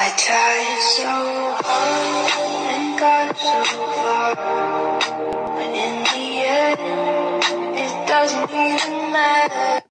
I tried so hard and got so far, but in the end, it doesn't even matter.